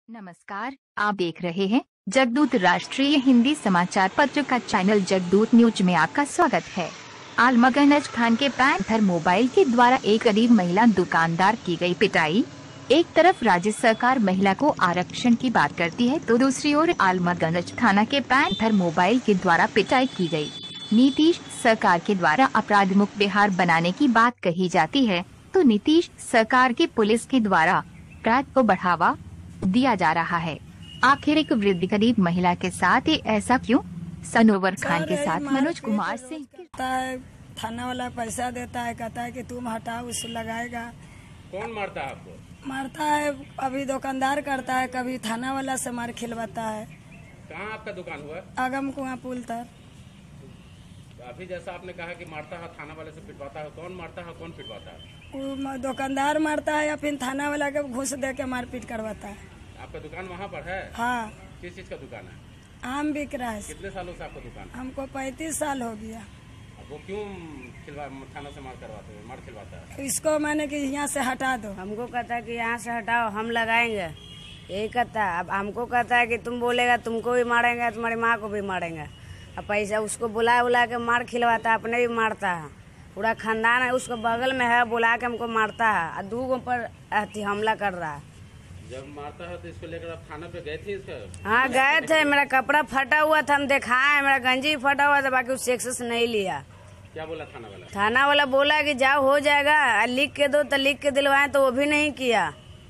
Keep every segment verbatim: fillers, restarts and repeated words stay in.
नमस्कार, आप देख रहे हैं जगदूत राष्ट्रीय हिंदी समाचार पत्र का चैनल जगदूत न्यूज में आपका स्वागत है। आलमगंज खान के पैंथर मोबाइल के द्वारा एक गरीब महिला दुकानदार की गई पिटाई। एक तरफ राज्य सरकार महिला को आरक्षण की बात करती है तो दूसरी ओर आलमगंज थाना के पैंथर मोबाइल के द्वारा पिटाई की गई। नीतीश सरकार के द्वारा अपराध मुक्त बिहार बनाने की बात कही जाती है तो नीतीश सरकार की पुलिस के द्वारा अपराध को बढ़ावा दिया जा रहा है। आखिर एक वृद्ध गरीब महिला के साथ ही ऐसा क्यों? सनोवर खान के साथ मनोज कुमार सिंह। थाना वाला पैसा देता है, कहता है कि तुम हटाओ, उससे लगाएगा। कौन मारता है आपको? मारता है, अभी दुकानदार करता है, कभी थाना वाला से मार खिलवाता है। कहाँ आपका दुकान हुआ? आगम कुआं पुल तर। अभी जैसा आपने कहा कि मारता है, थाना वाले से पिटवाता है, कौन मारता है, कौन पिटवाता है? वो दुकानदार मारता है या फिर थाना वाला के घूस दे के मारपीट करवाता है। आपका दुकान वहाँ पर है? हाँ। किस चीज का दुकान है? आम बिक रहा है। कितने सालों से आपका दुकान? हमको पैंतीस साल हो गया। अब वो क्यों खिलवा थाना से मार करवाते हैं, मार खिलवाता है? इसको मैंने कि यहाँ से हटा दो। हमको कहता है कि यहाँ से हटाओ, हम लगाएंगे, यही कहता है। अब हमको कहता है कि तुम बोलेगा तुमको भी मारेंगे, तुम्हारी माँ को भी मारेंगे। अब पैसा उसको बुला बुला के मार खिलवाता है, अपने भी मारता है। पूरा खानदान है उसको बगल में है, बुला के हमको मारता है। दो पर हमला कर रहा है। जब मारता है तो इसको लेकर आप थाना पे गए थे? इसका हाँ गए थे, मेरा कपड़ा फटा हुआ था, हम दिखाए, मेरा गंजी फटा हुआ था, बाकी उससे एक्सेस नहीं लिया। क्या बोला थाना वाला? थाना वाला बोला कि जाओ हो जाएगा, लिख के दो तो लिख के दिलवाए, तो वो भी नहीं किया।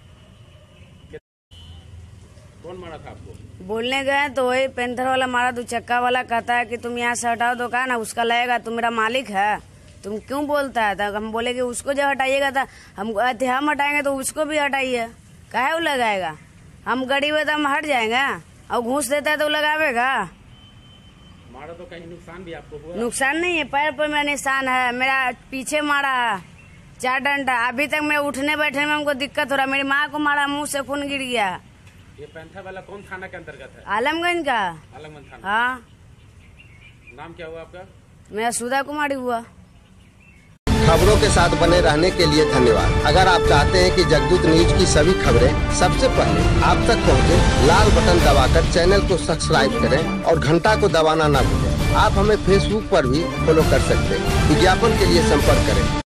कौन मारा था आपको? बोलने गए तो वही पेंथर वाला मारा, दो चक्का वाला। कहता है कि तुम यहाँ से हटाओ दुकान, उसका लगेगा, तुम मेरा मालिक है, तुम क्यों बोलता है? तो हम बोले कि उसको जब हटाइएगा तो हम हम हटाएंगे तो उसको भी हटाइए, काहे वो लगाएगा? हम गरीब है तो हम हट जाएंगे, और घूस देता है तो लगावेगा। मारा तो कहीं नुकसान भी आपको हुआ? नुकसान नहीं है, पैर पर मेरा निशान है, मेरा पीछे मारा है चार डंडा। अभी तक मैं उठने बैठने में हमको दिक्कत हो रहा है। मेरी माँ को मारा, मुंह से खून गिर गया। ये पैंथर वाला कौन थाना के अंतर्गत है? आलमगंज का। आलमगंज थाना। हाँ। नाम क्या हुआ आपका? मेरा सुधा कुमारी हुआ। खबरों के साथ बने रहने के लिए धन्यवाद। अगर आप चाहते हैं कि जगदूत न्यूज की सभी खबरें सबसे पहले आप तक पहुंचे, लाल बटन दबाकर चैनल को सब्सक्राइब करें और घंटा को दबाना न भूलें। आप हमें फेसबुक पर भी फॉलो कर सकते हैं। विज्ञापन के लिए संपर्क करें।